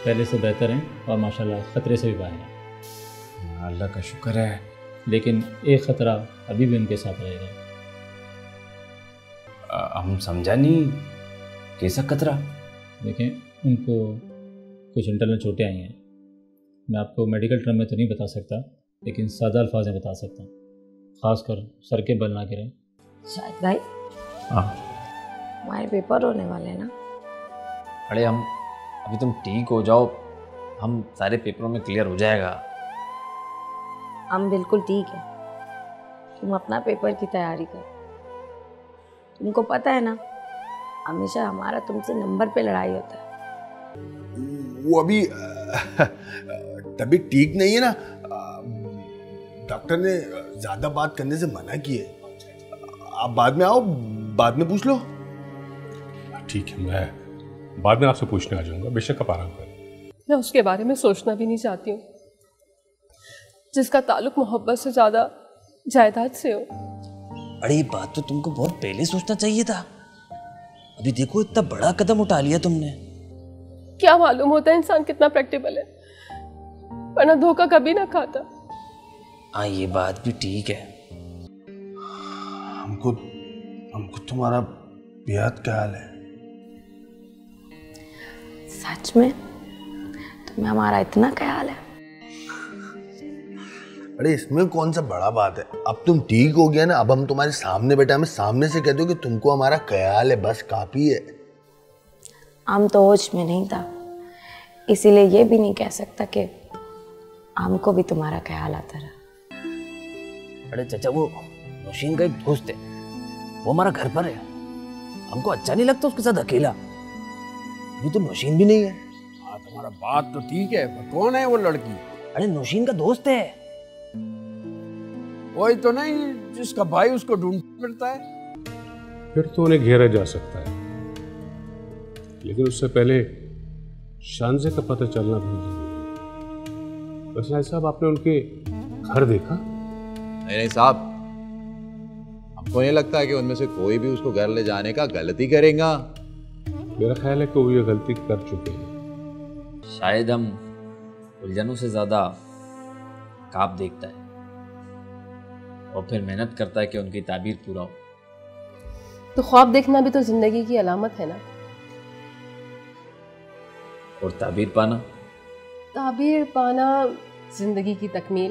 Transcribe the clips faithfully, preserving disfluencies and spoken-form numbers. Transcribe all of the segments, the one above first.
पहले से बेहतर हैं और माशाल्लाह ख़तरे से भी बाहर हैं। अल्लाह का शुक्र है। लेकिन एक ख़तरा अभी भी उनके साथ रहेगा। हम समझा नहीं, कैसा खतरा? देखें, उनको कुछ इंटरनल चोटें आई हैं। मैं आपको मेडिकल टर्म में तो नहीं बता सकता, लेकिन सादा अल्फाज में बता सकता हूँ। ख़ासकर सर के बल ना गिरें। शाहिद भाई, हाँ हमारे पेपर होने वाले हैं ना? अरे हम अभी तुम ठीक हो जाओ, हम सारे पेपरों में क्लियर हो जाएगा। हम बिल्कुल ठीक है, तुम अपना पेपर की तैयारी कर। तुमको पता है ना, हमेशा हमारा तुमसे नंबर पे लड़ाई होता है। वो अभी तबीयत ठीक नहीं है ना, डॉक्टर ने ज्यादा बात करने से मना की है। आप बाद में आओ, बाद में पूछ लो। ठीक है, मैं बाद में आपसे पूछने आ जाऊंगा, बेशक आप आराम करें। मैं उसके बारे में सोचना भी नहीं चाहती हूँ जिसका ताल्लुक मोहब्बत से ज्यादा जायदाद से हो। अरे ये बात तो तुमको बहुत पहले सोचना चाहिए था। अभी देखो इतना बड़ा कदम उठा लिया तुमने। क्या मालूम होता है इंसान कितना प्रैक्टिकल है, वरना धोखा कभी ना खाता। हाँ ये बात भी ठीक है। हमको हमको तुम्हारा बेहद ख्याल है। सच में तुम्हें हमारा इतना ख्याल है? अरे इसमें कौन सा बड़ा बात है, अब तुम ठीक हो गया ना, अब हम तुम्हारे सामने बैठे, हमें सामने से कह दो कि तुमको हमारा ख्याल है, बस काफी है। हम तो होश में नहीं था, इसीलिए ये भी नहीं कह सकता कि हमको भी तुम्हारा ख्याल आता रहा। अरे चाचा, वो नौशीन का एक दोस्त है, वो हमारा घर पर है। हमको अच्छा नहीं लगता उसके साथ अकेला। अभी तो नौशीन भी नहीं है। हाँ तुम्हारा बात तो ठीक है, पर कौन है वो लड़की? अरे नौशीन का दोस्त है। वही तो नहीं जिसका भाई उसको ढूंढ फिरता है? फिर तो उन्हें घेरा जा सकता है, लेकिन उससे पहले शानजे का पता चलना भी जरूरी है। वैसे साहब, आपने उनके घर देखा? नहीं नहीं साहब, हमको नहीं लगता है कि उनमें से कोई भी उसको घर ले जाने का गलती करेगा। मेरा ख्याल है कि वो ये गलती कर चुके हैं। शायद हम उलझनों से ज्यादा ख्वाब देखता है और फिर मेहनत करता है कि उनकी ताबीर पूरा हो। तो ख्वाब देखना भी तो जिंदगी की अलामत है ना। और ताबीर पाना? ताबीर पाना जिंदगी की तकमील।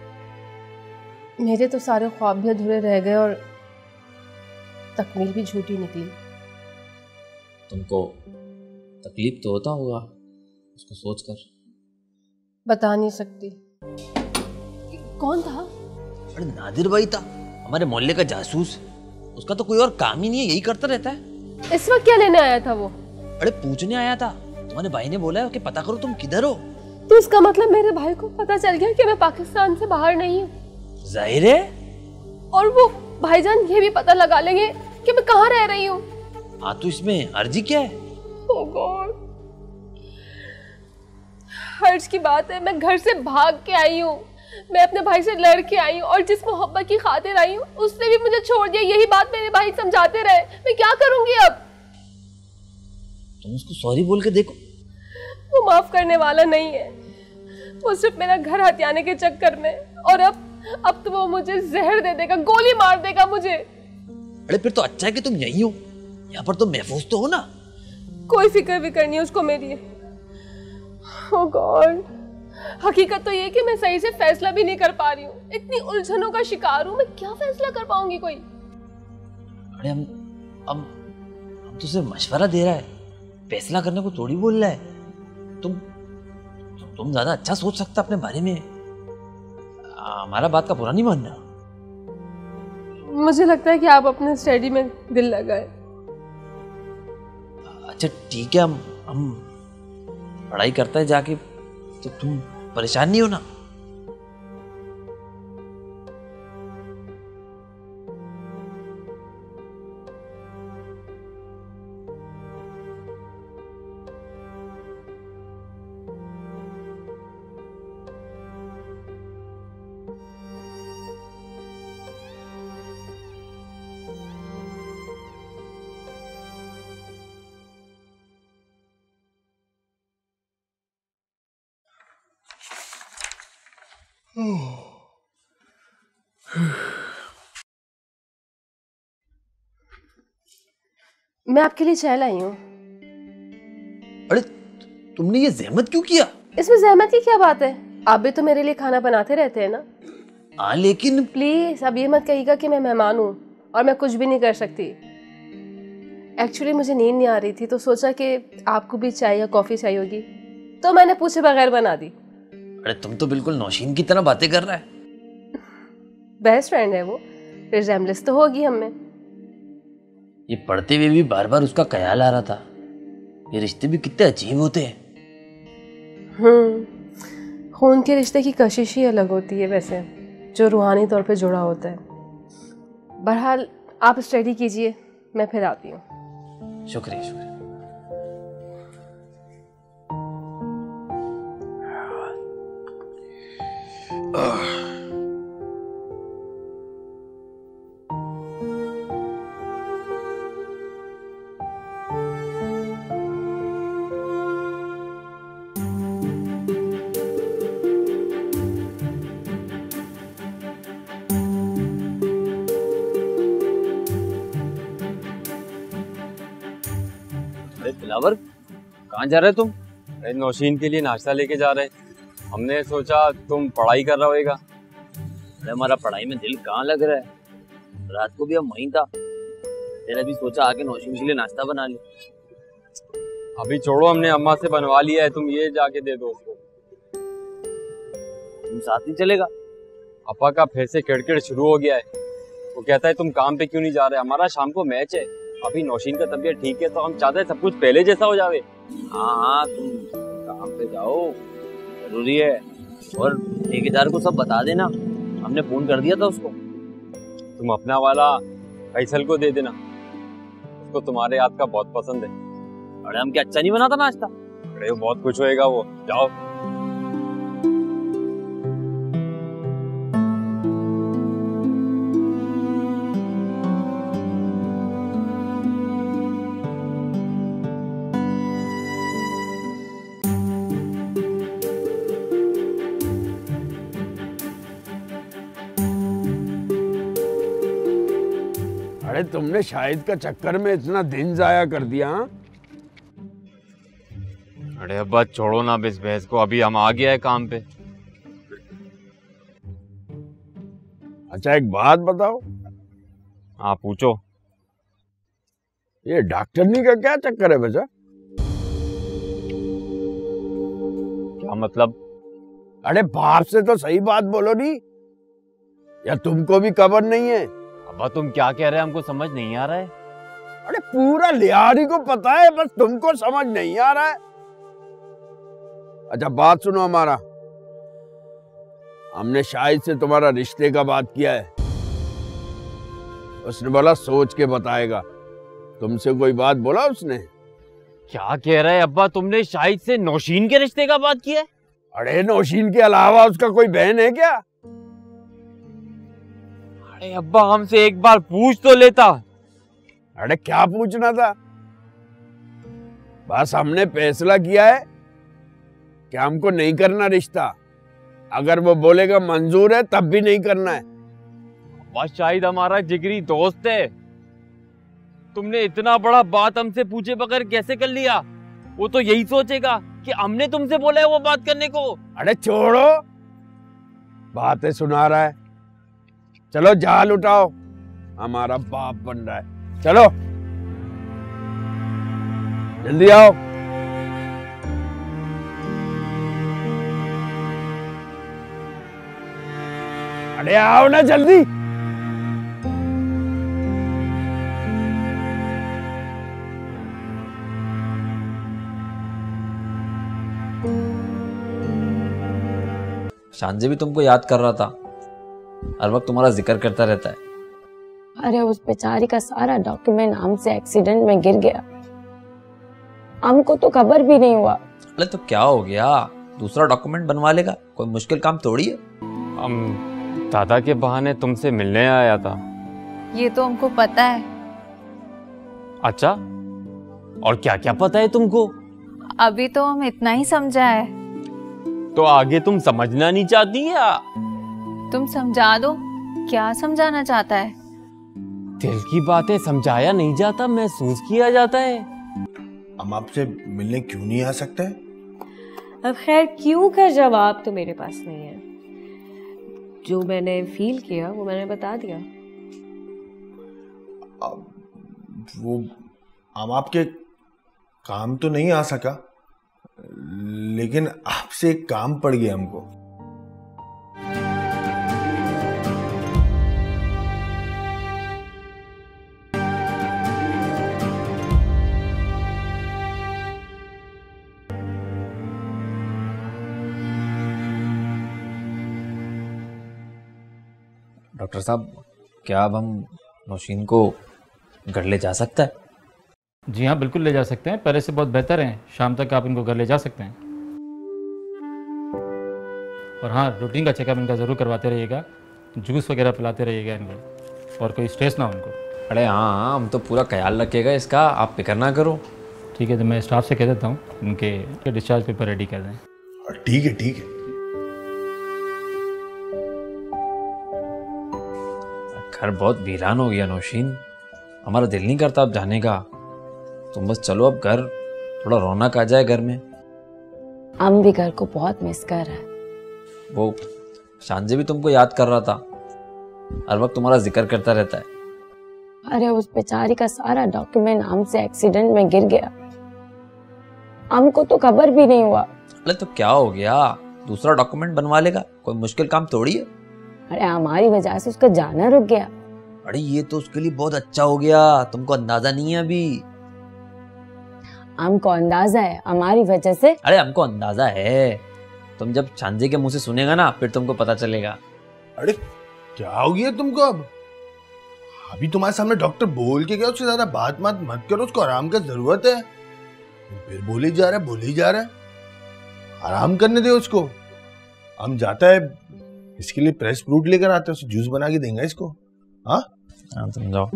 मेरे तो सारे ख्वाब भी अधूरे रह गए और तकमील भी झूठी निकली। तुमको तकलीफ तो होता होगा उसको सोचकर? बता नहीं सकती। कौन था? अरे नादिर भाई था, हमारे मोहल्ले का जासूस। उसका तो कोई और काम ही नहीं है, यही करता रहता है। इस वक्त क्या लेने आया था वो? अरे पूछने आया था। तुम्हारे भाई ने बोला है कि पता करो तुम किधर हो। तो इसका मतलब मेरे भाई को पता चल गया कि मैं पाकिस्तान से बाहर नहीं हूँ। जाहिर है। और वो भाईजान ये भी पता लगा लेंगे कि मैं कहाँ रह रही हूँ। हाँ तो इसमें अर्जी क्या है? Oh God, हर्ज की बात है, मैं घर से भाग के आई हूँ, मैं अपने भाई से लड़ के आई हूँ और जिस मोहब्बत की खातिर आई हूँ उसने भी मुझे छोड़ दिया। यही बात मेरे भाई समझाते रहे। मैं क्या करूंगी अब? तुम उसको सॉरी बोल के देखो। वो माफ करने वाला नहीं है, वो सिर्फ मेरा घर हथियाने के चक्कर में। और अब अब तो वो मुझे जहर दे देगा, गोली मार देगा मुझे। अरे फिर तो अच्छा है कि तुम यहीं हो, यहाँ पर तो महफूज तो हो ना। कोई फिक्र भी करनी है उसको मेरी। ओह गॉड, हकीकत तो ये कि मैं सही से फैसला भी नहीं कर पा रही हूँ। इतनी उलझनों का शिकार हूँ, मैं क्या फैसला कर पाऊंगी कोई? अरे हम हम हम तो सिर्फ मशवरा दे रहा है, फैसला करने को थोड़ी बोल रहा है। तुम तुम ज्यादा अच्छा सोच सकता अपने बारे में। हमारा बात का बुरा नहीं मानना। मुझे लगता है कि आप अपने स्टडी में दिल लगाए। अच्छा ठीक है, हम हम पढ़ाई करते हैं जाके, तो तुम परेशान नहीं हो ना। मैं आपके लिए चाय लाई हूँ। अरे तुमने ये जहमत क्यों किया? इसमें जहमत की क्या बात है? आप भी तो मेरे लिए खाना बनाते रहते हैं ना। हाँ लेकिन प्लीज अब ये मत कहिएगा कि मैं मेहमान हूँ और मैं कुछ भी नहीं कर सकती। एक्चुअली मुझे नींद नहीं आ रही थी तो सोचा कि आपको भी चाय या कॉफी चाहिए होगी तो मैंने पूछे बगैर बना दी। अरे तुम तो बिल्कुल नौशीन की तरह बातें कर रहा है। बेस्ट फ्रेंड है वो, रिजेम्बलेंस तो होगी हम में। ये पढ़ते हुए भी बार बार उसका ख्याल आ रहा था। ये रिश्ते भी कितने अजीब होते हैं। हम्म, खून के रिश्ते की कशिश ही अलग होती है वैसे, जो रूहानी तौर पे जुड़ा होता है। बहरहाल आप स्टडी कीजिए, मैं फिर आती हूँ। शुक्रिया शुक्रिया। दिलावर, कहाँ जा रहे तुम? अरे नौशीन के लिए नाश्ता लेके जा रहे हैं। हमने सोचा तुम पढ़ाई कर रहा होगा। अरे हमारा पढ़ाई में दिल कहाँ लग रहा है। रात को भी हम वहीं था, फिर अभी सोचा आके नौशीन के लिए नाश्ता बना ले। अभी छोड़ो, हमने अम्मा से बनवा लिया है, तुम ये जाके दे दो उसको। तुम साथ नहीं चलेगा? अपा का फिर से किड़किड़ शुरू हो गया है। वो कहता है तुम काम पे क्यों नहीं जा रहे? हमारा शाम को मैच है। अभी नौशीन का तबीयत ठीक है तो हम चाहते हैं सब कुछ पहले जैसा हो जावे। हाँ हाँ तुम काम पे जाओ, जरूरी है। और ठेकेदार को सब बता देना, हमने फोन कर दिया था उसको। तुम अपना वाला फैसल को दे देना, उसको तुम्हारे हाथ का बहुत पसंद है। अरे हम क्या अच्छा नहीं बनाता नाश्ता? अरे बहुत खुश होएगा वो। जाओ। अरे तुमने शाहिद का चक्कर में इतना दिन जाया कर दिया। अरे अब्बा छोड़ो ना इस बहस को, अभी हम आ गया है काम पे। अच्छा एक बात बताओ। हाँ पूछो। ये डॉक्टरनी का क्या चक्कर है बचा? क्या मतलब? अरे बाप से तो सही बात बोलो नी, या तुमको भी खबर नहीं है? अब्बा तुम क्या कह रहे हैं, हमको समझ नहीं आ रहा है। अरे पूरा लिहारी को पता है, बस तुमको समझ नहीं आ रहा है। अच्छा बात सुनो हमारा, हमने शाहिद से तुम्हारा रिश्ते का बात किया है। उसने बोला सोच के बताएगा। तुमसे कोई बात बोला उसने? क्या कह रहा है अब्बा, तुमने शाहिद से नौशीन के रिश्ते का बात किया है? अरे नौशीन के अलावा उसका कोई बहन है क्या? अरे अब्बा हमसे एक बार पूछ तो लेता। अरे क्या पूछना था, बस हमने फैसला किया है कि हमको नहीं करना रिश्ता। अगर वो बोलेगा मंजूर है तब भी नहीं करना है। बस शाहिद हमारा जिगरी दोस्त है, तुमने इतना बड़ा बात हमसे पूछे बगैर कैसे कर लिया? वो तो यही सोचेगा कि हमने तुमसे बोला है वो बात करने को। अरे छोड़ो, बातें सुना रहा है। चलो जाल उठाओ, हमारा बाप बन रहा है। चलो जल्दी आओ। अरे आओ ना जल्दी। शांजे भी तुमको याद कर रहा था, हर वक्त तुम्हारा जिक्र करता रहता है। अरे उस बेचारी का सारा डॉक्यूमेंट हमसे एक्सीडेंट में गिर गया, हमको तो खबर भी नहीं हुआ। अरे तो क्या हो गया, दूसरा डॉक्यूमेंट बनवा लेगा, कोई मुश्किल काम थोड़ी है। हम दादा के बहाने तुमसे मिलने आया था। ये तो हमको पता है। अच्छा, और क्या क्या पता है तुमको? अभी तो हम इतना ही समझा है। तो आगे तुम समझना नहीं चाहती या? तुम समझा दो, क्या समझाना चाहता है? दिल की बातें समझाया नहीं जाता, महसूस किया जाता है। हम आपसे मिलने क्यों नहीं आ सकते? अब खैर क्यों का जवाब तो मेरे पास नहीं है। जो मैंने फील किया वो मैंने बता दिया। अब वो हम आपके काम तो नहीं आ सका, लेकिन आपसे एक काम पड़ गया हमको। डॉक्टर साहब, क्या अब हम नौशीन को घर ले जा सकता है? जी हाँ, बिल्कुल ले जा सकते हैं। पहले से बहुत बेहतर हैं। शाम तक आप इनको घर ले जा सकते हैं। और हाँ, रूटीन का चेकअप इनका ज़रूर करवाते रहिएगा, जूस वगैरह पिलाते रहिएगा इनको, और कोई स्ट्रेस ना हो इनको। अरे हाँ हाँ, हम तो पूरा ख्याल रखिएगा इसका, आप फिक्र ना करो। ठीक है, तो मैं स्टाफ से कह देता हूँ इनके डिस्चार्ज पेपर रेडी कर दें। ठीक है ठीक है। घर बहुत वीरान हो गया नौशीन, हमारा दिल नहीं करता अब जाने का। तुम बस चलो अब घर, थोड़ा रौनक आ जाए घर में। हम भी घर को बहुत मिस कर रहे हैं। वो शांजे भी तुमको याद कर रहा था, हर वक्त तुम्हारा जिक्र करता रहता है। अरे उस बेचारी का सारा डॉक्यूमेंट हमसे एक्सीडेंट में गिर गया, हमको तो खबर भी नहीं हुआ। अरे तो क्या हो गया, दूसरा डॉक्यूमेंट बनवा लेगा, कोई मुश्किल काम थोड़ी है। अरे हमारी वजह से उसका जाना रुक गया। अरे ये तो उसके लिए बहुत अच्छा हो गया, तुमको अंदाजा नहीं है अभी। हमको अंदाजा है हमारी वजह से। अरे हमको अंदाजा है, तुम जब शांजे के मुंह से सुनेगा ना फिर तुमको पता चलेगा। अरे क्या हो गया तुमको? अब अभी तुम्हारे सामने डॉक्टर बोल के गया, उससे ज्यादा बात मत मत करो, उसको आराम का जरूरत है। फिर बोले जा रहा है बोले जा रहा है, आराम करने दे उसको। हम जाता है इसके लिए फ्रेश फ्रूट लेकर आते हैं, उसे जूस बना के देंगे इसको। हाँ हाँ, तुम जाओ।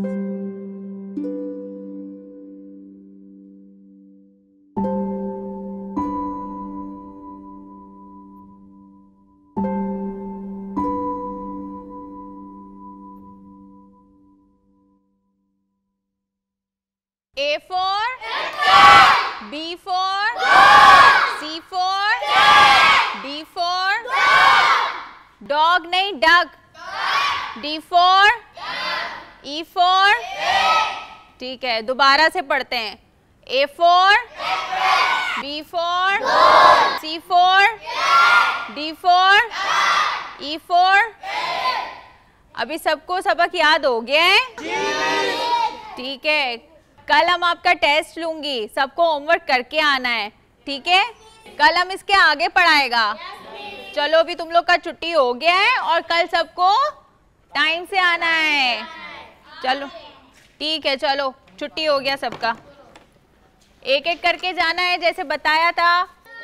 A for B for C for D for dog नहीं duck, D for E for, ठीक है दोबारा से पढ़ते हैं। A for B for C for D for E for। अभी सबको सबक याद हो गया है? ठीक है, कल हम आपका टेस्ट लूंगी, सबको होमवर्क करके आना है, ठीक है? कल हम इसके आगे पढ़ाएगा। चलो अभी तुम लोग का छुट्टी हो गया है और कल सबको टाइम से आना है। चलो ठीक है, चलो छुट्टी हो गया सबका। एक एक करके जाना है जैसे बताया था।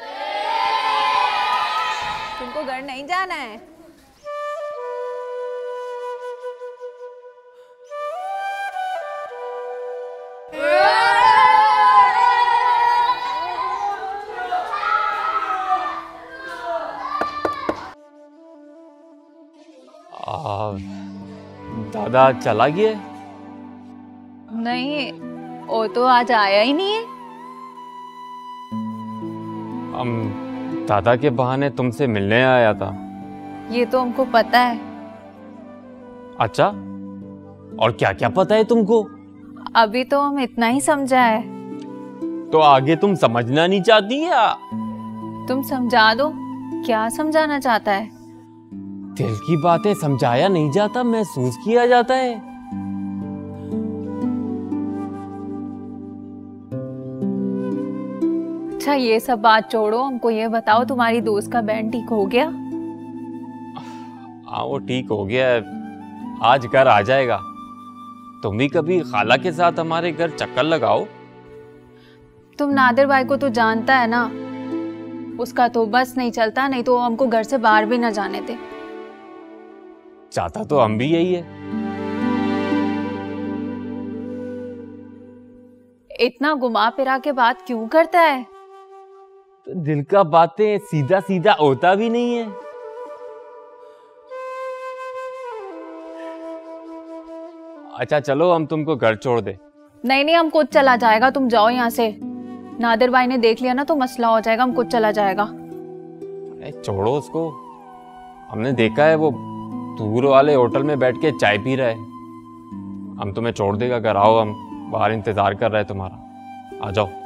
तुमको घर नहीं जाना है? आ, दादा चला गया? नहीं, वो तो आज आया ही नहीं है। हम दादा के बहाने तुमसे मिलने आया था। ये तो हमको पता है। अच्छा, और क्या क्या पता है तुमको? अभी तो हम इतना ही समझा है। तो आगे तुम समझना नहीं चाहती या? तुम समझा दो, क्या समझाना चाहता है? दिल की बातें समझाया नहीं जाता, महसूस किया जाता है। अच्छा ये सब बात छोड़ो, हमको ये बताओ तुम्हारी दोस्त का बैंड ठीक हो गया? हाँ वो ठीक हो गया है, आज घर आ जाएगा। तुम भी कभी खाला के साथ हमारे घर चक्कर लगाओ। तुम नादिर भाई को तो जानता है ना, उसका तो बस नहीं चलता, नहीं तो हमको घर से बाहर भी ना जाने दे। चाहता तो हम भी यही है। इतना घुमा फिरा के बात क्यों करता है? तो दिल का बातें सीधा सीधा होता भी नहीं है। अच्छा चलो हम तुमको घर छोड़ दे। नहीं नहीं, हम खुद चला जाएगा, तुम जाओ यहाँ से। नादिर भाई ने देख लिया ना तो मसला हो जाएगा, हम खुद चला जाएगा। अरे छोड़ो उसको, हमने देखा है वो दूर वाले होटल में बैठ के चाय पी रहा है। हम तुम्हें छोड़ देगा, घर आओ, हम बाहर इंतजार कर रहे हैं तुम्हारा, आ जाओ।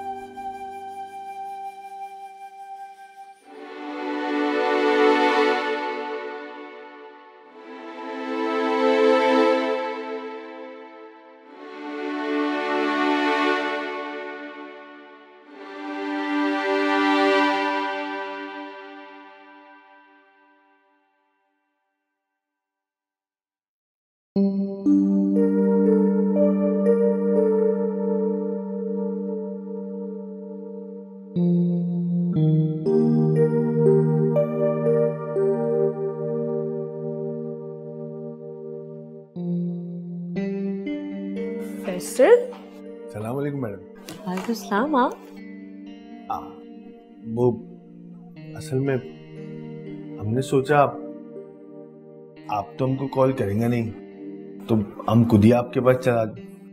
सलाम वालेकुम मैडम। वालेकुम सलाम। आप वो असल में हमने सोचा आप तो हमको कॉल करेंगे नहीं, तो हम खुद ही आपके पास चला।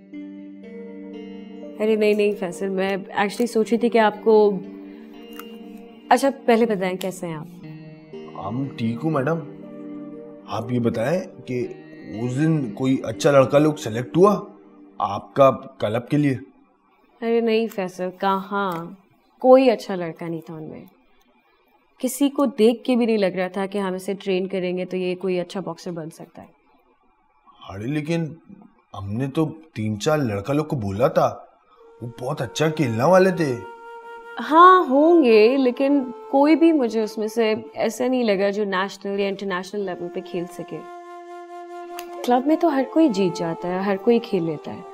अरे नहीं नहीं फैसल, मैं एक्चुअली सोची थी कि आपको, अच्छा पहले बताएं कैसे हैं आप? हम ठीक हूँ मैडम। आप ये बताएं कि उस दिन कोई अच्छा लड़का लोग सेलेक्ट हुआ आपका क्लब के लिए? अरे नहीं फैसल, कहाँ, कोई अच्छा लड़का नहीं था उनमें। किसी को देख के भी नहीं लग रहा था कि हम इसे ट्रेन करेंगे तो ये कोई अच्छा बॉक्सर बन सकता है। अरे लेकिन हमने तो तीन चार लड़का लोग को बोला था, वो बहुत अच्छा खेलने वाले थे। हाँ होंगे, लेकिन कोई भी मुझे उसमें से ऐसा नहीं लगा जो नेशनल या इंटरनेशनल लेवल पे खेल सके। क्लब में तो हर कोई जीत जाता है, हर कोई खेल लेता है।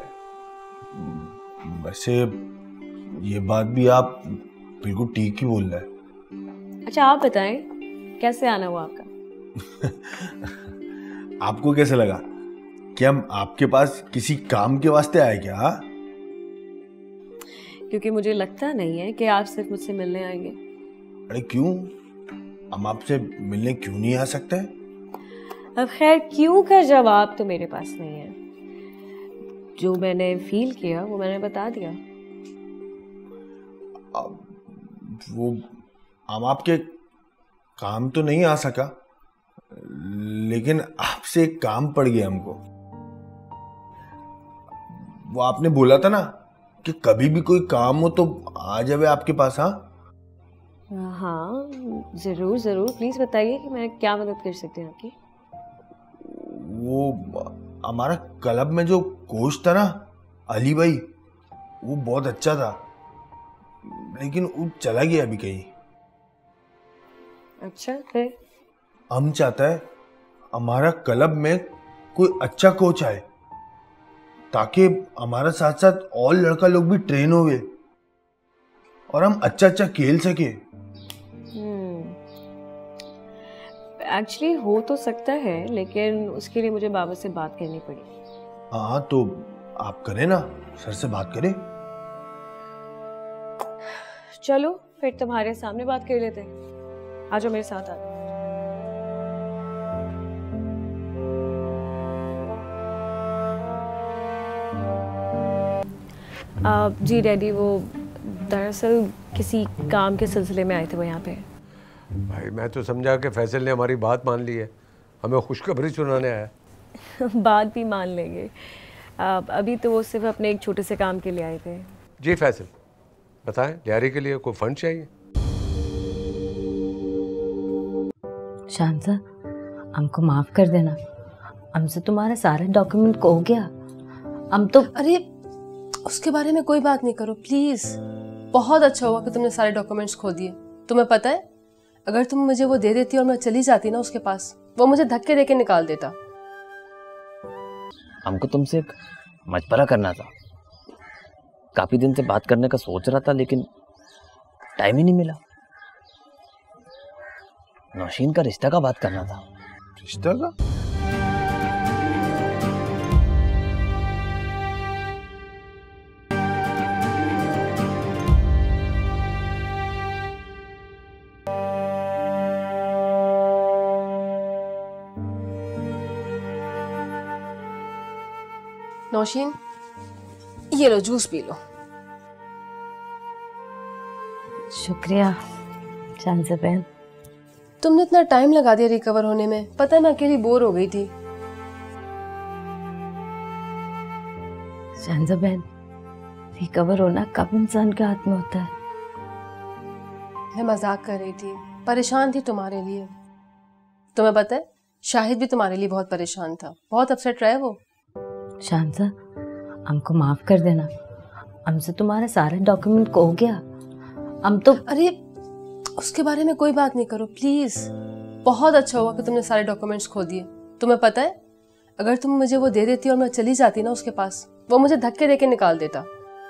वैसे ये बात भी आप बिल्कुल ठीक ही बोल रहे हैं। अच्छा आप बताएं कैसे आना हुआ आपका? आपको कैसे लगा कि हम आपके पास किसी काम के वास्ते आए क्या? क्योंकि मुझे लगता नहीं है कि आप सिर्फ मुझसे मिलने आएंगे। अरे क्यों, हम आपसे मिलने क्यों नहीं आ सकते? अब खैर क्यों का जवाब तो मेरे पास नहीं है। जो मैंने फील किया वो मैंने बता दिया। अब वो हम आपके काम तो नहीं आ सका, लेकिन आपसे एक काम पड़ गया हमको। वो आपने बोला था ना कि कभी भी कोई काम हो तो आ जावे आपके पास। हाँ हाँ जरूर जरूर, प्लीज बताइए कि मैं क्या मदद कर सकती हूँ आपकी। वो हमारा क्लब में जो कोच था ना अली भाई, वो बहुत अच्छा था, लेकिन वो चला गया अभी कहीं। अच्छा फिर? हम चाहता है हमारा क्लब में कोई अच्छा कोच आए ताकि हमारा साथ साथ और लड़का लोग भी ट्रेन होवे और हम अच्छा अच्छा खेल सके। एक्चुअली हो तो सकता है, लेकिन उसके लिए मुझे बाबा से बात करनी पड़ी। हाँ तो आप करें ना, सर से बात करें। चलो फिर तुम्हारे सामने बात कर लेते हैं। आ जाओ मेरे साथ। आ आ, जी डैडी, वो दरअसल किसी काम के सिलसिले में आए थे वो यहाँ पे। भाई मैं तो समझा कि फैसल ने हमारी बात मान ली है, हमें खुशखबरी सुनाने आया। बात भी मान लेंगे। आ, अभी तो वो सिर्फ अपने एक छोटे से काम के लिए आए थे। जी फैसल बताएं, लियारी के लिए कोई फंड चाहिए? शांता, हमको माफ कर देना, हमसे तुम्हारा सारा डॉक्यूमेंट खो गया। हम तो अरे उसके बारे में कोई बात नहीं करो प्लीज। बहुत अच्छा हुआ कि तुमने सारे डॉक्यूमेंट्स खो दिए। तुम्हें पता है, अगर तुम मुझे वो दे देती और मैं चली जाती ना उसके पास, वो मुझे धक्के देके निकाल देता। हमको तुमसे एक मशवरा करना था। काफी दिन से बात करने का सोच रहा था, लेकिन टाइम ही नहीं मिला। नौशीन का रिश्ता का बात करना था। रिश्ता का? नौशीन, ये लो जूस पी लो। शुक्रिया शांजा बहन। तुमने इतना टाइम लगा दिया रिकवर होने में, पता ना अकेली बोर हो गई थी। शांजा बहन, रिकवर होना कब इंसान के हाथ में होता है। मैं मजाक कर रही थी, परेशान थी तुम्हारे लिए। तुम्हें पता है शाहिद भी तुम्हारे लिए बहुत परेशान था, बहुत अपसेट रहा है वो। शांजा, हमको माफ कर देना, हमसे तुम्हारा सारा डॉक्यूमेंट खो गया। हम तो अरे उसके बारे में कोई बात नहीं करो प्लीज। बहुत अच्छा हुआ कि तुमने सारे डॉक्यूमेंट्स खो दिए। तुम्हें पता है अगर तुम मुझे वो दे देती और मैं चली जाती ना उसके पास, वो मुझे धक्के देके निकाल देता।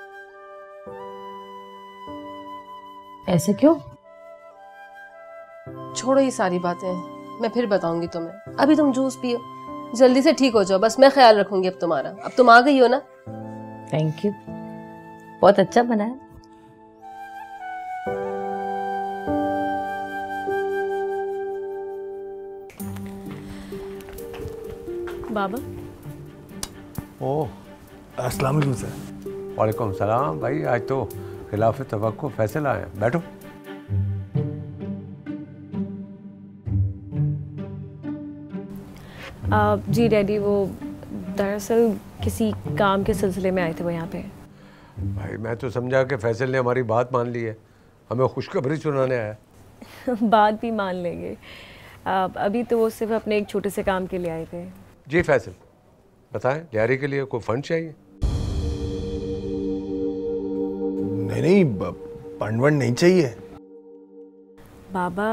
ऐसे क्यों? छोड़ो ये सारी बातें, मैं फिर बताऊंगी तुम्हें। अभी तुम जूस पियो, जल्दी से ठीक हो जाओ, बस मैं ख्याल रखूंगी अब तुम्हारा। अब तुम आ गई हो ना। थैंक यू, बहुत अच्छा बना है। बाबा। ओह, अस्सलाम वालेकुम सर। वालेकुम सलाम भाई, आज तो खिलाफ तवक्को फैसला है, बैठो। आ, जी डैडी, वो दरअसल किसी काम के सिलसिले में आए थे वो यहाँ पे। भाई मैं तो समझा कि फैसल ने हमारी बात मान ली है, हमें खुशखबरी सुनाने आया। बात भी मान लेंगे। आ, अभी तो वो सिर्फ अपने एक छोटे से काम के लिए आए थे। जी फैसल, बताएं, लियारी के लिए कोई फंड चाहिए? नहीं नहीं, फंड वंड नहीं चाहिए। बाबा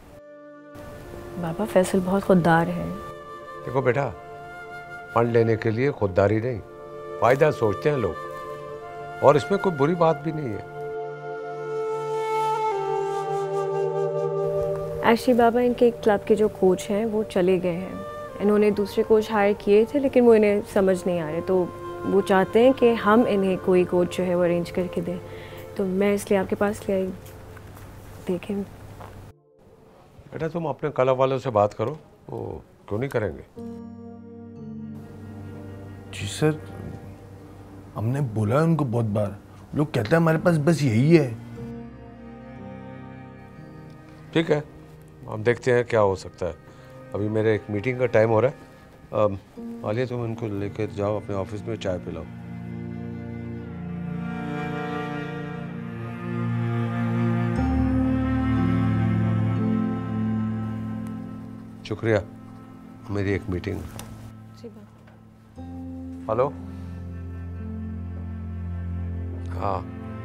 बाबा फैसल बहुत खुददार है। देखो बेटा, फंड लेने के लिए खुददारी नहीं, फायदा सोचते हैं लोग, और इसमें कोई बुरी बात भी नहीं है। एक्चुअली बाबा, इनके क्लब के जो कोच हैं वो चले गए हैं। इन्होंने दूसरे कोच हायर किए थे लेकिन वो इन्हें समझ नहीं आ रहे, तो वो चाहते हैं कि हम इन्हें कोई कोच जो है वो अरेंज करके दें। तो मैं इसलिए आपके पास ले आई। देखें बेटा, तुम अपने क्लब वालों से बात करो, वो क्यों नहीं करेंगे? जी सर, हमने बोला है उनको बहुत बार, लोग कहते हैं हमारे पास बस यही है। ठीक है, हम देखते हैं क्या हो सकता है। अभी मेरे एक मीटिंग का टाइम हो रहा है। आलिया, तुम इनको लेकर जाओ अपने ऑफिस में, चाय पिलाओ। शुक्रिया, मेरी एक मीटिंग। हेलो, हाँ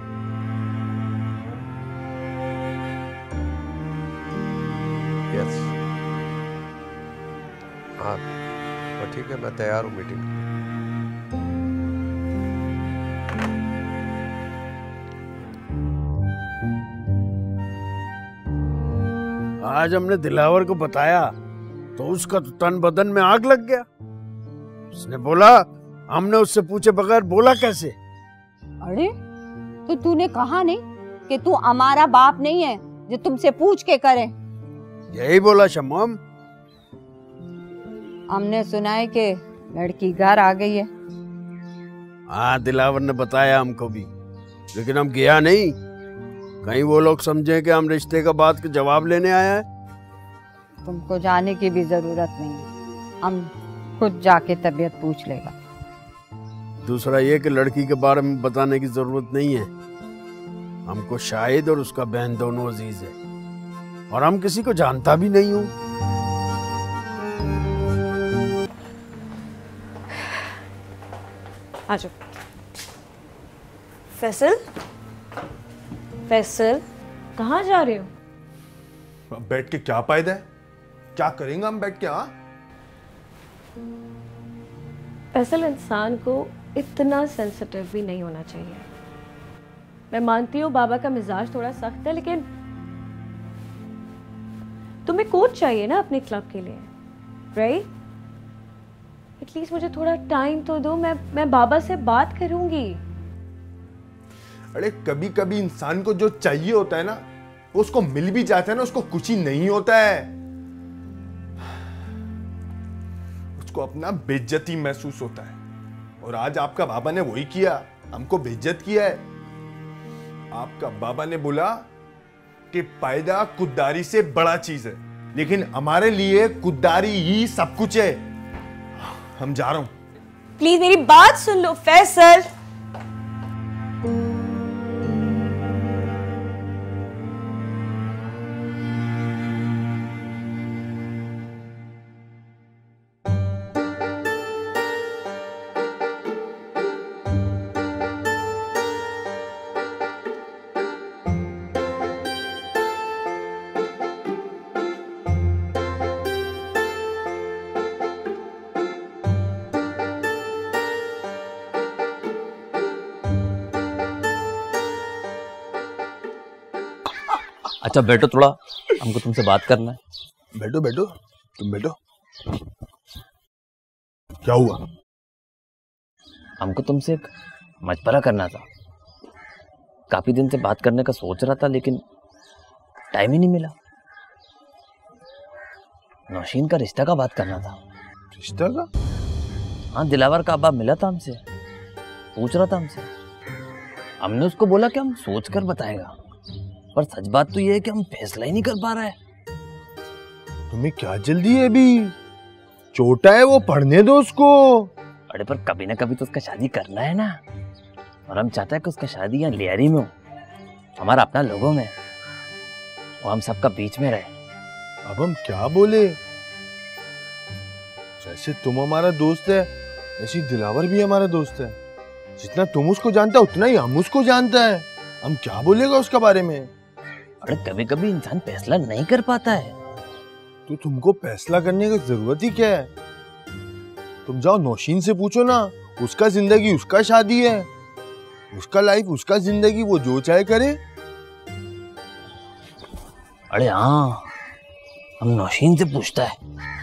यस, हाँ तो ठीक है, मैं तैयार हूँ मीटिंग। आज हमने दिलावर को बताया तो उसका तो तन बदन में आग लग गया। उसने बोला, हमने उससे पूछे बगैर बोला कैसे? अरे तो तूने कहा नहीं कि तू हमारा बाप नहीं है जो तुमसे पूछ के करे? यही बोला शम्मम। हमने सुना है कि लड़की घर आ गई है। हाँ, दिलावर ने बताया हमको भी, लेकिन हम गया नहीं, कहीं वो लोग समझे कि हम रिश्ते का बात का जवाब लेने आया है। तुमको जाने की भी जरूरत नहीं है, हम खुद जाके तबीयत पूछ लेगा। दूसरा ये कि लड़की के बारे में बताने की जरूरत नहीं है। हमको शाहिद और उसका बहन दोनों अजीज है, और हम किसी को जानता भी नहीं हूँ। आजो। फैसल, फैसल, कहाँ जा रहे हो? बैठ के क्या फायदा है? क्या करेंगे हम बैठ के? हाँ, फैसल, इंसान को इतना सेंसिटिव भी नहीं होना चाहिए। मैं मानती हूँ बाबा का मिजाज थोड़ा सख्त है, लेकिन तुम्हें कोच चाहिए ना अपने क्लब के लिए, राइट? एटलीस्ट मुझे थोड़ा टाइम तो दो, मैं मैं बाबा से बात करूंगी। अरे कभी कभी इंसान को जो चाहिए होता है ना, वो उसको मिल भी जाता है ना, उसको कुछ ही नहीं होता है, उसको अपना बेइज्जती महसूस होता है, और आज आपका बाबा ने वही किया, हमको बेइज्जत किया है। आपका बाबा ने बोला कि पैदा खुददारी से बड़ा चीज है, लेकिन हमारे लिए खुददारी ही सब कुछ है। हम जा रहा हूं। प्लीज मेरी बात सुन लो फैसल। अच्छा बैठो, थोड़ा हमको तुमसे बात करना है। बैठो बैठो, तुम बैठो। क्या हुआ? हमको तुमसे एक मशवरा करना था। काफी दिन से बात करने का सोच रहा था, लेकिन टाइम ही नहीं मिला। नौशीन का रिश्ता का बात करना था। रिश्ता का? हाँ, दिलावर का अब्बा मिला था हमसे, पूछ रहा था हमसे। हमने उसको बोला कि हम सोच कर बताएगा, पर सच बात तो ये है कि हम फैसला ही नहीं कर पा रहे हैं। तुम्हें क्या जल्दी है? अभी छोटा है वो, पढ़ने दो उसको। अरे पर कभी ना कभी तो उसका शादी करना है ना, और हम चाहते हैं कि उसका शादी यहाँ लियारी में हो, हमारा अपना लोगों में, वो हम सबका बीच में रहे। अब हम क्या बोले? जैसे तुम हमारा दोस्त है, ऐसी दिलावर भी हमारा दोस्त है। जितना तुम उसको जानता है उतना ही हम उसको जानता है। हम क्या बोलेगा उसके बारे में? अरे कभी कभी इंसान फैसला नहीं कर पाता है। तो तुमको फैसला करने की जरूरत ही क्या है? तुम जाओ नौशीन से पूछो ना, उसका जिंदगी उसका शादी है, उसका लाइफ उसका जिंदगी, वो जो चाहे करे। अरे हाँ, हम नौशीन से पूछता है।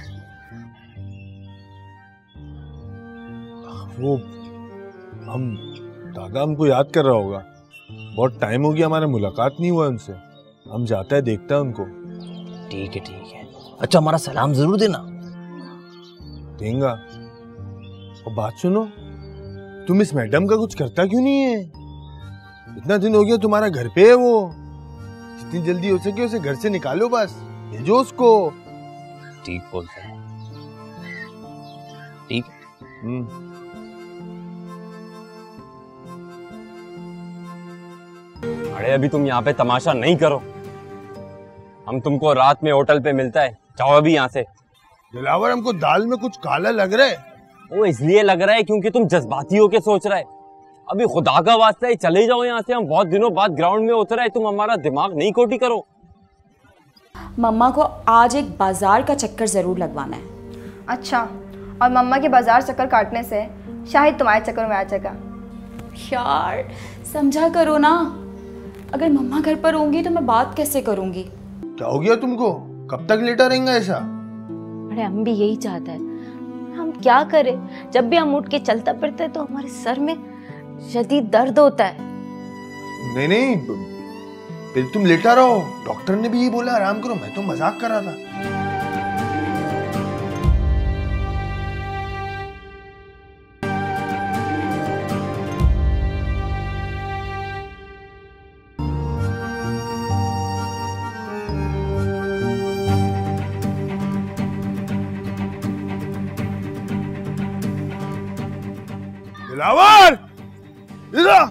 वो हम दादा हमको याद कर रहा होगा, बहुत टाइम हो गया हमारा मुलाकात नहीं हुआ उनसे। हम जाता है, देखता है उनको। ठीक है ठीक है। अच्छा हमारा सलाम जरूर देना। देंगा। और बात सुनो, तुम इस मैडम का कुछ करता क्यों नहीं है? इतना दिन हो गया तुम्हारा घर पे है वो। जितनी जल्दी हो सके उसे घर से निकालो, बस भेजो उसको। ठीक बोलते हैं। ठीक। हम्म। अरे अभी तुम यहाँ पे तमाशा नहीं करो, हम तुमको रात में होटल पे मिलता है। जाओ अभी यहाँ से। दिलावर, हमको दाल में कुछ काला लग रहा है। वो इसलिए लग रहा है क्योंकि तुम जज्बाती होके सोच रहा है। अभी खुदा का वास्ता है चले जाओ यहाँ से, हम बहुत दिनों बाद ग्राउंड में उतरा है, तुम हमारा दिमाग नहीं खोटी करो। मम्मा को आज एक बाजार का चक्कर जरूर लगवाना है। अच्छा, और मम्मा के बाजार चक्कर काटने से शायद तुम्हारे चक्कर में आ जाएगा। यार समझा करो ना, अगर मम्मा घर पर होंगी तो मैं बात कैसे करूंगी? क्या हो गया तुमको? कब तक लेटा रहेंगे ऐसा? अरे हम भी यही चाहते हैं, हम क्या करें? जब भी हम उठ के चलता फिरते तो हमारे सर में शदीद दर्द होता है। नहीं नहीं, फिर तुम लेटा रहो। डॉक्टर ने भी यही बोला, आराम करो। मैं तो मजाक कर रहा था। दिलावर, इधर।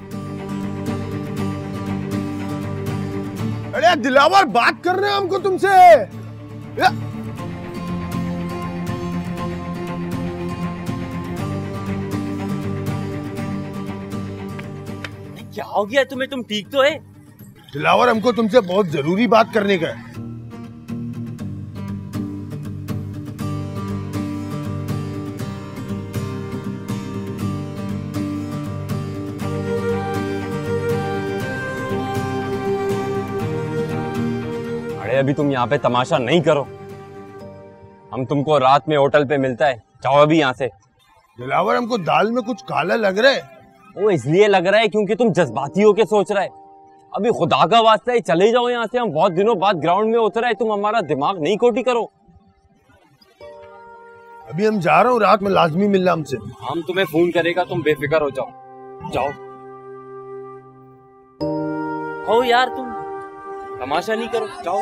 अरे दिलावर, बात कर रहे हैं हमको तुमसे। क्या हो गया तुम्हें? तुम ठीक तो है? दिलावर, हमको तुमसे बहुत जरूरी बात करने का है। अभी तुम यहाँ पे तमाशा नहीं करो, हम तुमको रात में होटल पे मिलता है। जाओ अभी यहाँ से। दिलावर, हमको दाल में कुछ काला लग रहा है। वो इसलिए लग रहा है क्योंकि तुम जज्बाती होके सोच रहा है। अभी खुदा का वास्ता है चले जाओ यहाँ से, हम बहुत दिनों बाद ग्राउंड में उतरा है, तुम हमारा दिमाग नहीं खोटी करो। अभी हम जा रहा हूँ, रात में लाजमी मिलना हमसे। हम तुम्हें फोन करेगा, तुम बेफिक्र हो जाओ। जाओ हो यार, तुम तमाशा नहीं करो, जाओ।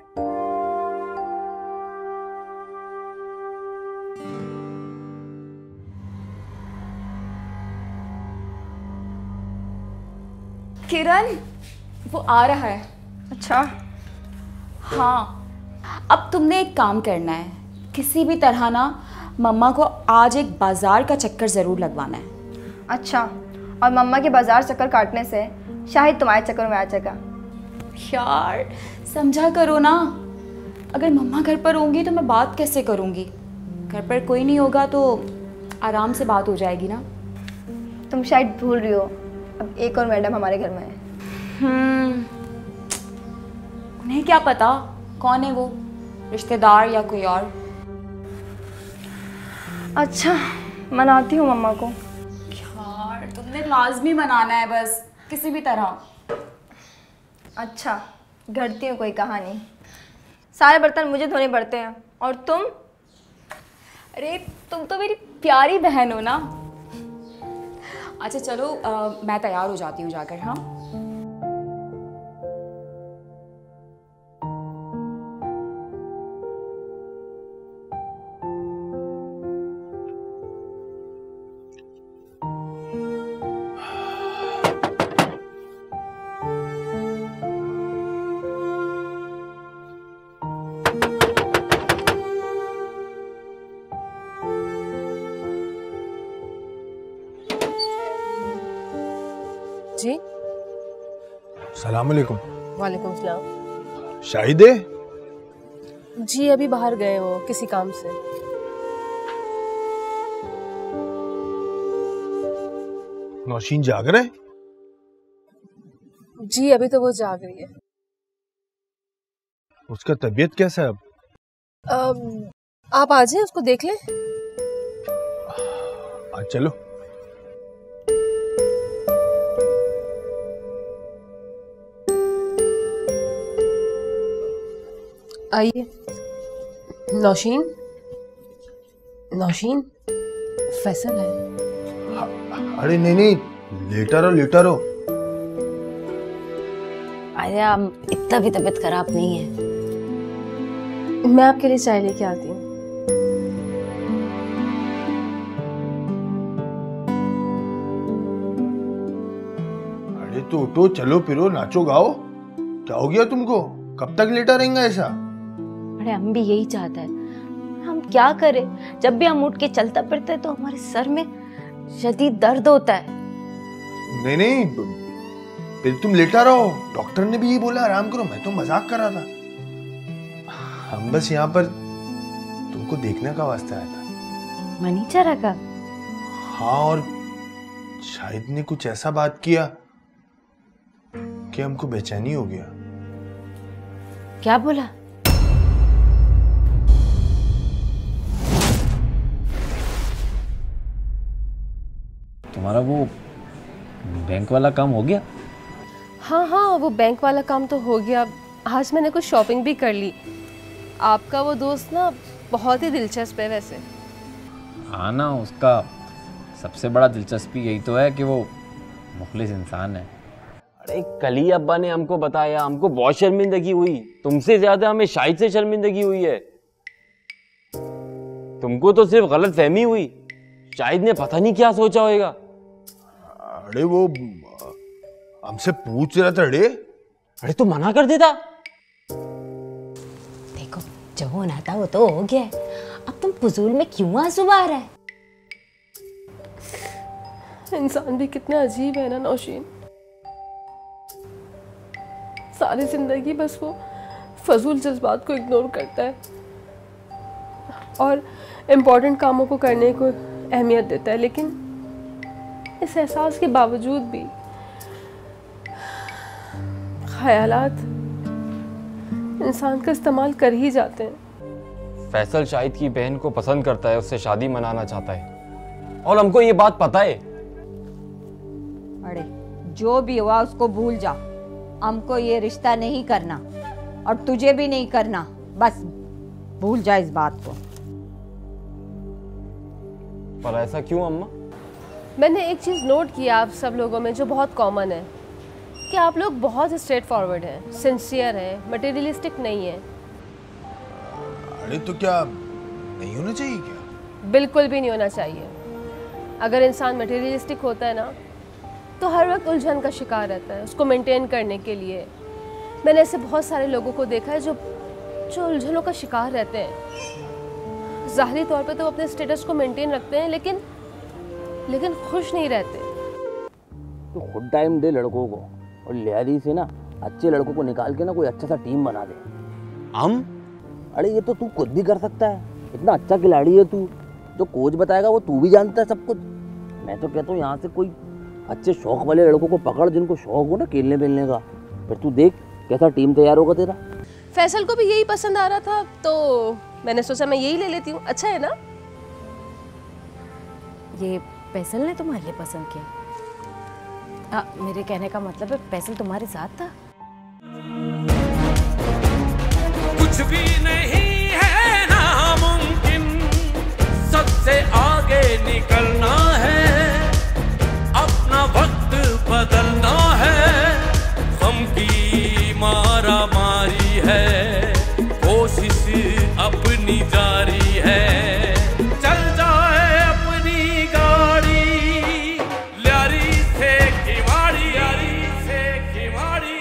किरण, वो आ रहा है। अच्छा। हाँ, अब तुमने एक काम करना है, किसी भी तरह ना मम्मा को आज एक बाजार का चक्कर जरूर लगवाना है। अच्छा, और मम्मा के बाजार चक्कर काटने से शाहिद तुम्हारे चक्कर में आ जाएगा। यार समझा करो ना, अगर मम्मा घर पर होंगी तो मैं बात कैसे करूँगी? घर पर कोई नहीं होगा तो आराम से बात हो जाएगी ना। तुम शायद भूल रही हो, अब एक और मैडम हमारे घर में है। हम्म, उन्हें क्या पता कौन है वो, रिश्तेदार या कोई और। अच्छा, मनाती हूँ मम्मा को। यार तुमने लाजमी मनाना है बस, किसी भी तरह। अच्छा, घड़ती हूँ कोई कहानी। सारे बर्तन मुझे धोने पड़ते हैं और तुम? अरे तुम तो मेरी प्यारी बहन हो ना। अच्छा चलो, आ, मैं तैयार हो जाती हूँ जाकर। हाँ जी। सलाम अलैकुम। वालेकुम सलाम। शाहिद है? जी अभी बाहर गए वो किसी काम से। नौशीन जाग रहा है? जी अभी तो वो जाग रही है। उसका तबीयत कैसा है अब? अम, आप आ जाएं, उसको देख लें। आज चलो। आइए। नौशीन, नौशीन, फैसल है। अरे नहीं नहीं, लेटा रहो लेटा रहो। अरे अब इतना भी तबीयत खराब नहीं है। मैं आपके लिए चाय लेके आती हूँ। अरे तो उठो, चलो फिरो, नाचो गाओ। क्या हो गया तुमको? कब तक लेटा रहेंगे ऐसा? अरे हम भी यही चाहते हैं, हम क्या करें? जब भी हम उठ के चलता फिरते हैं तो हमारे सर में शदीद दर्द होता है। नहीं नहीं, फिर तुम लेटा रहो। डॉक्टर ने भी यही बोला, आराम करो। मैं तो मजाक कर रहा था। हम बस यहाँ पर तुमको देखने का वास्ते आया था। मनीचरा का? हाँ, और शाहिद ने कुछ ऐसा बात किया कि हमको बेचैनी हो गया। क्या बोला? तुम्हारा वो बैंक वाला काम हो गया? हाँ हाँ, वो बैंक वाला काम तो हो गया। आज मैंने कुछ शॉपिंग भी कर ली। आपका वो दोस्त ना बहुत ही दिलचस्प है वैसे। हाँ ना, उसका सबसे बड़ा दिलचस्पी यही तो है कि वो मुखलिस इंसान है। अरे कल ही अब्बा ने हमको बताया, हमको बहुत शर्मिंदगी हुई। तुमसे ज्यादा हमें शाहिद से शर्मिंदगी हुई है। तुमको तो सिर्फ गलत फहमी हुई, शाहिद ने पता नहीं क्या सोचा होगा। अरे वो हमसे पूछ रहा था। अरे अरे तो मना कर देता। देखो जो होना था वो तो हो गया। अब तुम फजूल में क्यों आंसू बहा रहा है? इंसान भी कितना अजीब है ना नौशीन। सारी जिंदगी बस वो फजूल जज्बात को इग्नोर करता है और इम्पोर्टेंट कामों को करने को अहमियत देता है, लेकिन इस एहसास के बावजूद भी ख्यालात इंसान का इस्तेमाल कर ही जाते हैं। फैसल शाहिद की बहन को पसंद करता है, उससे शादी मनाना चाहता है और हमको ये बात पता है। अरे जो भी हुआ उसको भूल जा। हमको ये रिश्ता नहीं करना और तुझे भी नहीं करना। बस भूल जा इस बात को। पर ऐसा क्यों अम्मा? मैंने एक चीज़ नोट किया आप सब लोगों में जो बहुत कॉमन है कि आप लोग बहुत स्ट्रेट फॉरवर्ड हैं, सिंसियर हैं, मटेरियलिस्टिक नहीं है। अरे तो क्या नहीं होना चाहिए क्या? बिल्कुल भी नहीं होना चाहिए। अगर इंसान मटेरियलिस्टिक होता है ना तो हर वक्त उलझन का शिकार रहता है उसको मेंटेन करने के लिए। मैंने ऐसे बहुत सारे लोगों को देखा है जो जो उलझनों का शिकार रहते हैं। ज़ाहिरी तौर पे तो वो अपने स्टेटस को मेंटेन रखते हैं लेकिन लेकिन खुश नहीं रहते। तो खुद टाइम दे लड़कों को और लिहाजी से ना अच्छे लड़कों को निकाल के ना कोई अच्छा सा टीम बना दे। हम? अरे ये तो तू खुद भी कर सकता है, इतना अच्छा खिलाड़ी है तू। जो कोच बताएगा वो तू भी जानता है सब कुछ। मैं तो कहता हूँ यहाँ से कोई अच्छे शौक वाले लड़कों को पकड़ जिनको शौक हो ना खेलने बेलने का, फिर तू देख कैसा टीम तैयार होगा तेरा। फैसल को भी यही पसंद आ रहा था तो मैंने सोचा मैं यही ले लेती हूँ। अच्छा है ना? ये फैसल ने तुम्हारे लिए पसंद किया? आ, मेरे कहने का मतलब है फैसल तुम्हारे साथ था? कुछ भी नहीं है नामुमकिन, सबसे आगे निकलना है, अपना वक्त बदलना है, गम की मारा मारी है, कोशिश अपनी जारी है, चल जाए अपनी गाड़ी, ल्यारी से खिवाड़ी, ल्यारी से खिवाड़ी।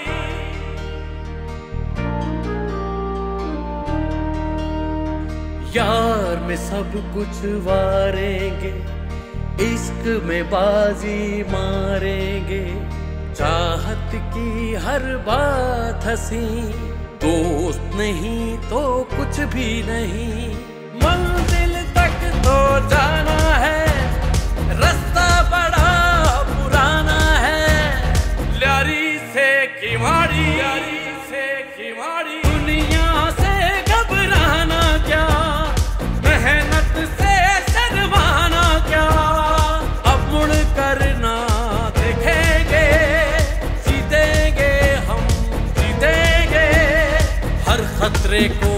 यार में सब कुछ वारेंगे, इश्क में बाजी मारेंगे, चाहत की हर बात हंसी, दोस्त नहीं तो कुछ भी नहीं, मंजिल तक तो जाना है, रास्ता बड़ा पुराना है, ल्यारी से खिवाड़ी, ल्यारी से खिवाड़ी। दुनिया से घबराना क्या, मेहनत से शर्माना क्या, अब मुड़ करना देखेंगे, जीतेंगे हम जीतेंगे, हर खतरे को